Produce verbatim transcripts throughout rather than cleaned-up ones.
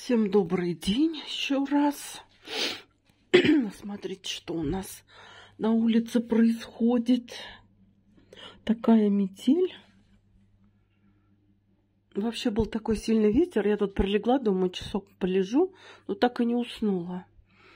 Всем добрый день еще раз. Смотрите, что у нас на улице происходит. Такая метель. Вообще был такой сильный ветер. Я тут прилегла, думаю, часок полежу, но так и не уснула.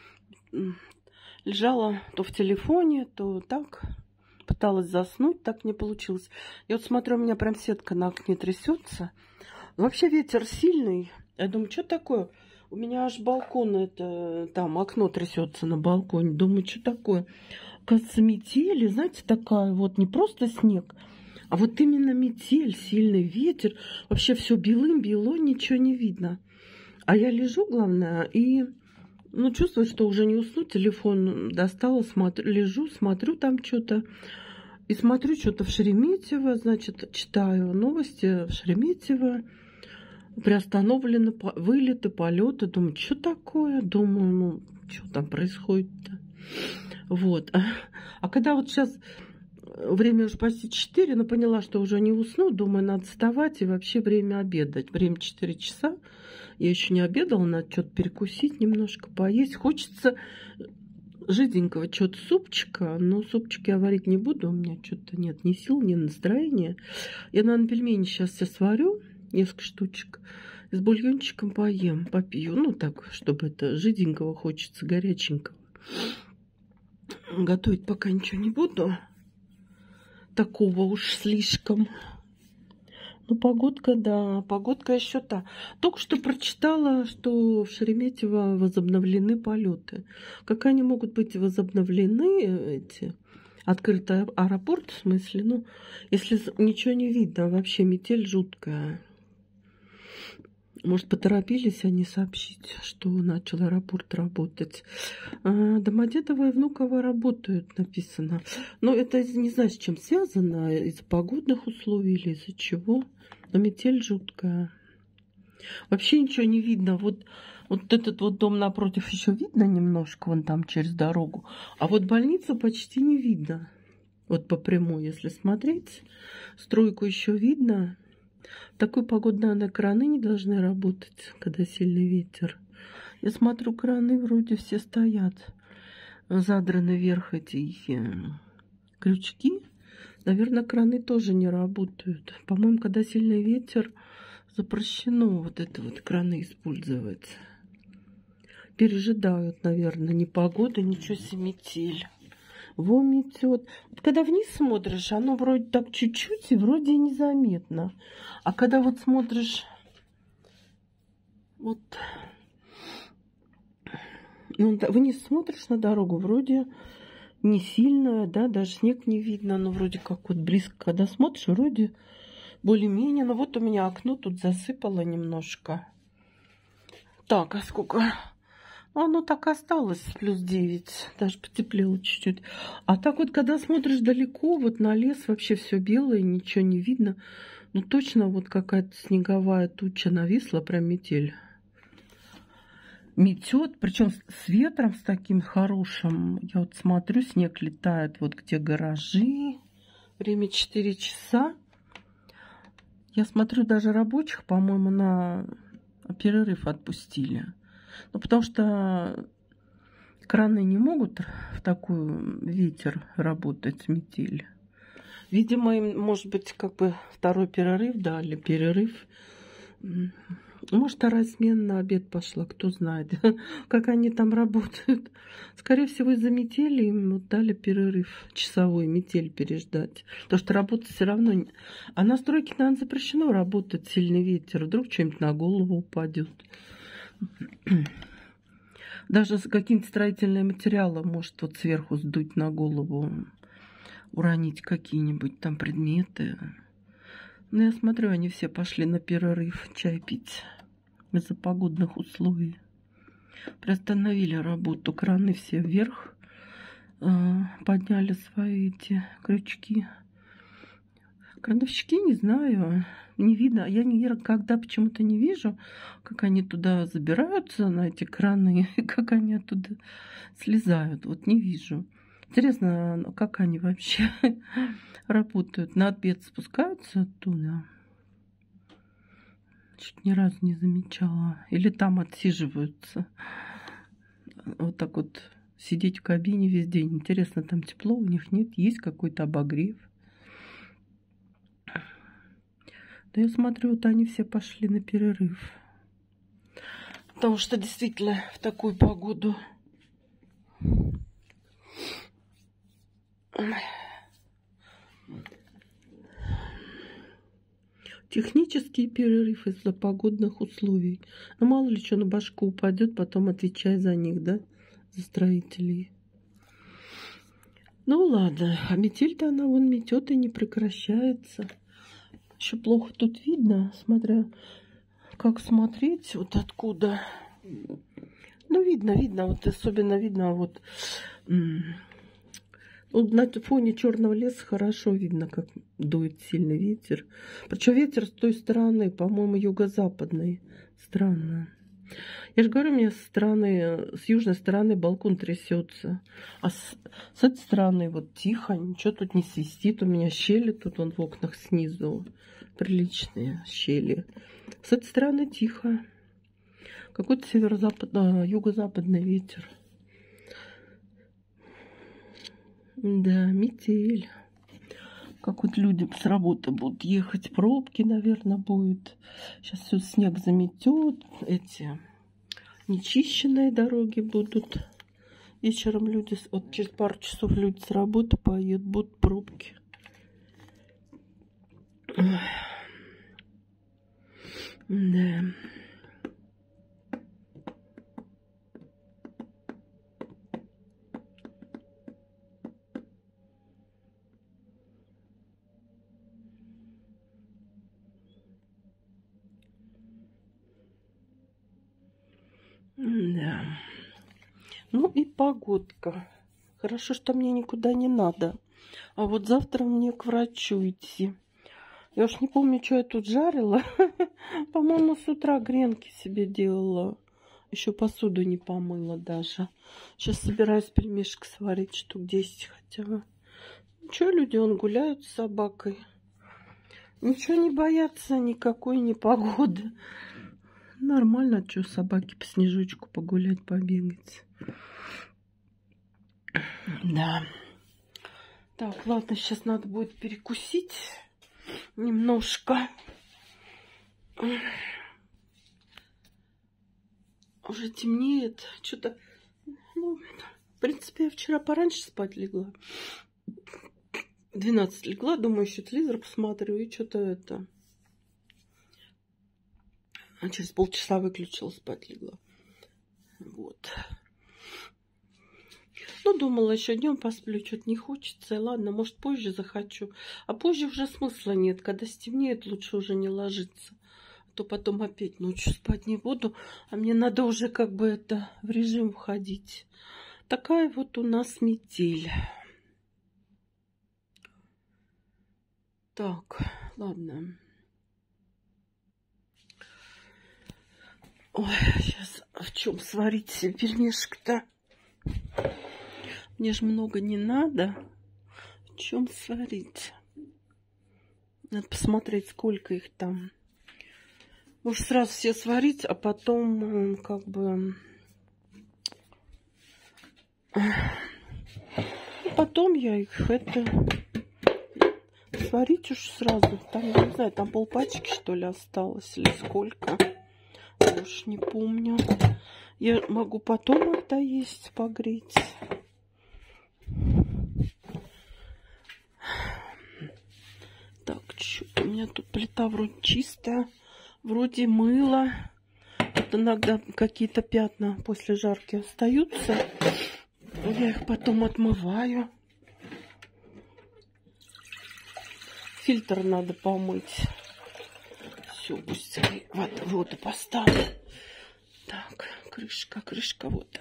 Лежала то в телефоне, то так. Пыталась заснуть, так не получилось. Я вот смотрю, у меня прям сетка на окне трясется. Вообще ветер сильный. Я думаю, что такое? У меня аж балкон, это там окно трясется на балконе. Думаю, что такое? Кажется, метель, знаете, такая вот, не просто снег, а вот именно метель, сильный ветер. Вообще все белым-бело, ничего не видно. А я лежу, главное, и ну, чувствую, что уже не усну. Телефон достала, смотрю, лежу, смотрю там что-то. И смотрю что-то в Шереметьево, значит, читаю новости в Шереметьево. Приостановлены вылеты, полеты. Думаю, что такое? Думаю, ну, что там происходит-то? Вот. А когда вот сейчас время уже почти четыре, но поняла, что уже не усну, думаю, надо вставать и вообще время обедать. Время четыре часа. Я еще не обедала, надо что-то перекусить, немножко поесть. Хочется жиденького что-то супчика, но супчик я варить не буду, у меня что-то нет ни сил, ни настроения. Я, наверное, пельмени сейчас все сварю. Несколько штучек. С бульончиком поем, попью. Ну, так, чтобы это жиденького хочется, горяченького. Готовить пока ничего не буду. Такого уж слишком. Ну, погодка, да, погодка еще та. Только что прочитала, что в Шереметьево возобновлены полеты. Как они могут быть возобновлены, эти... Открытый аэропорт, в смысле, ну, если ничего не видно, вообще метель жуткая. Может, поторопились они сообщить, что начал аэропорт работать. А, Домодедово и Внуково работают, написано. Но это не знаю, с чем связано, из-за погодных условий или из-за чего. Но метель жуткая. Вообще ничего не видно. Вот, вот этот вот дом напротив еще видно немножко, вон там через дорогу. А вот больницу почти не видно. Вот по прямой, если смотреть. Стройку еще видно. В такую погоду, наверное, краны не должны работать, когда сильный ветер. Я смотрю, краны вроде все стоят. Задраны вверх эти крючки. Наверное, краны тоже не работают. По-моему, когда сильный ветер, запрещено вот это вот краны использовать. Пережидают, наверное, ни погода, ничего себе, метель. Во, метет. Вот когда вниз смотришь, оно вроде так чуть-чуть и вроде и незаметно. А когда вот смотришь, вот, ну, вниз смотришь на дорогу, вроде не сильно, да, даже снег не видно, но вроде как вот близко, когда смотришь, вроде более-менее. Но вот у меня окно тут засыпало немножко. Так, а сколько... Оно так осталось, плюс девять, даже потеплело чуть-чуть. А так вот, когда смотришь далеко, вот на лес, вообще все белое, ничего не видно. Ну, точно вот какая-то снеговая туча нависла, прям метель. Метет, причем с ветром, с таким хорошим. Я вот смотрю, снег летает, вот где гаражи. Время четыре часа. Я смотрю, даже рабочих, по-моему, на перерыв отпустили. Ну, потому что краны не могут в такой ветер работать, метель. Видимо, им, может быть, как бы второй перерыв дали, перерыв. Может, вторая смена на обед пошла, кто знает, как они там работают. Скорее всего, из-за метели им вот дали перерыв часовой, метель переждать. Потому что работать все равно... А на стройке, наверное, запрещено работать, сильный ветер. Вдруг что-нибудь на голову упадет. Даже какие-то строительные материалы может вот сверху сдуть на голову, уронить какие-нибудь там предметы. Но я смотрю, они все пошли на перерыв чай пить из-за погодных условий. Приостановили работу, краны все вверх, подняли свои эти крючки. Крановщики, не знаю, не видно. Я никогда почему-то не вижу, как они туда забираются, на эти краны, и как они оттуда слезают. Вот не вижу. Интересно, как они вообще работают. На обед спускаются оттуда. Чуть ни разу не замечала. Или там отсиживаются. Вот так вот сидеть в кабине весь день. Интересно, там тепло у них нет? Есть какой-то обогрев? Да я смотрю, вот они все пошли на перерыв. Потому что действительно в такую погоду... Технический перерыв из-за погодных условий. Ну, мало ли что на башку упадет, потом отвечай за них, да? За строителей. Ну, ладно. А метель-то она вон метет и не прекращается. Еще плохо тут видно, смотря как смотреть, вот откуда. Ну, видно, видно. Вот особенно видно вот... Вот на фоне черного леса хорошо видно, как дует сильный ветер. Причем ветер с той стороны, по-моему, юго-западной. Странно. Я же говорю, у меня с стороны, с южной стороны балкон трясется. А с, с этой стороны вот тихо, ничего тут не свистит. У меня щели тут вон в окнах снизу. Приличные щели. С этой стороны тихо. Какой-то северо-западный, юго-западный ветер. Да, метель. Как вот люди с работы будут ехать, пробки, наверное, будет. Сейчас все снег заметет. Эти нечищенные дороги будут. Вечером люди, вот через пару часов люди с работы поедут, будут пробки. Да. Да. Ну и погодка. Хорошо, что мне никуда не надо. А вот завтра мне к врачу идти. Я уж не помню, что я тут жарила. По-моему, с утра гренки себе делала. Еще посуду не помыла даже. Сейчас собираюсь пельмешек сварить, штук десять хотя бы. Че, люди, он гуляют с собакой. Ничего не боятся, никакой непогоды. Нормально, что собаке по снежочку погулять, побегать. Да. Так, ладно, сейчас надо будет перекусить немножко. Уже темнеет. Что-то, ну, в принципе, я вчера пораньше спать легла. В двенадцать легла, думаю, еще телевизор посмотрю, и что-то это... А через полчаса выключила, спать легла. Вот. Ну, думала, еще днем посплю, что-то не хочется. И ладно, может, позже захочу. А позже уже смысла нет. Когда стемнеет, лучше уже не ложиться. А то потом опять ночью спать не буду. А мне надо уже как бы это в режим входить. Такая вот у нас метель. Так, ладно. Ой, сейчас в чем сварить себе пельмешек-то? Мне же много не надо. В чем сварить? Надо посмотреть, сколько их там. Может, сразу все сварить, а потом как бы... Потом я их это... Сварить уж сразу. Там, я не знаю, там полпачки, что ли, осталось, или сколько. Я уж не помню. Я могу потом их доесть, погреть. Так, что-то у меня тут плита вроде чистая. Вроде мыла. Вот иногда какие-то пятна после жарки остаются. Я их потом отмываю. Фильтр надо помыть. Все, пусть воду, воду поставлю. Так, крышка, крышка, вот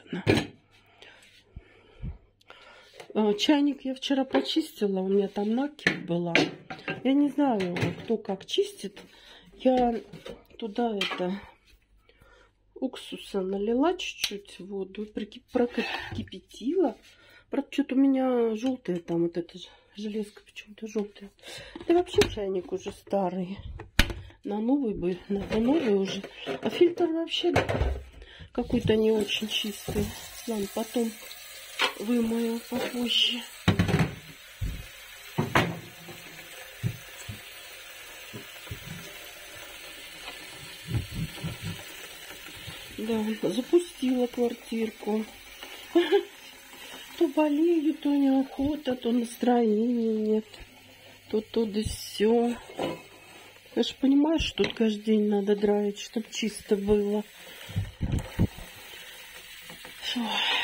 она. Чайник я вчера почистила, у меня там накипь была. Я не знаю, кто как чистит. Я туда это уксуса налила чуть-чуть воду, прокипятила. Правда, что-то у меня желтая там, вот эта железка почему-то желтая. Да вообще чайник уже старый. На новый бы, на новый уже. А фильтр вообще какой-то не очень чистый. Ладно, потом вымою попозже. Да, запустила квартирку. То болею, то неохота, то настроения нет. То то да сё. Я же понимаю, что тут каждый день надо драить, чтобы чисто было. Фу.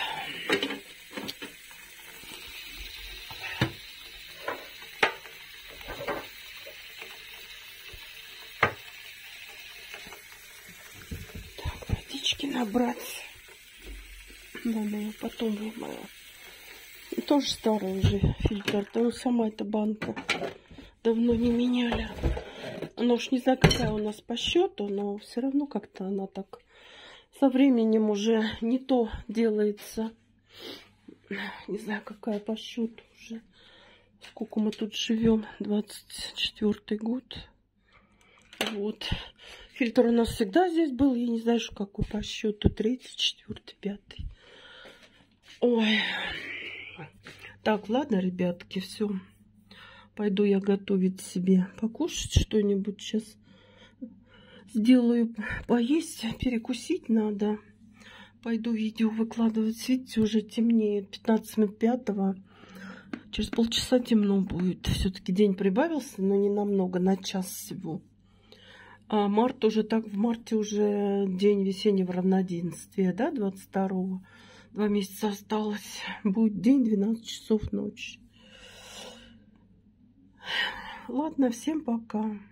Так, водички набрать. Вымою, потом вымою. Тоже старый уже фильтр. Там сама эта банка. Давно не меняли. Она уж не знаю, какая у нас по счету, но все равно как-то она так со временем уже не то делается. Не знаю, какая по счету уже. Сколько мы тут живем? двадцать четвёртый год. Вот. Фильтр у нас всегда здесь был. Я не знаю, что какой по счету. Третий, четвертый, пятый. Ой. Так, ладно, ребятки, все. Пойду я готовить себе покушать что-нибудь. Сейчас сделаю поесть, перекусить надо. Пойду видео выкладывать. Видите, уже темнеет. пятнадцать минут пятого. Через полчаса темно будет. Все-таки день прибавился, но не намного, на час всего. А март уже так, в марте уже день весеннего равноденствия, да, двадцать второго. Два месяца осталось. Будет день двенадцать часов ночи. Ладно, всем пока.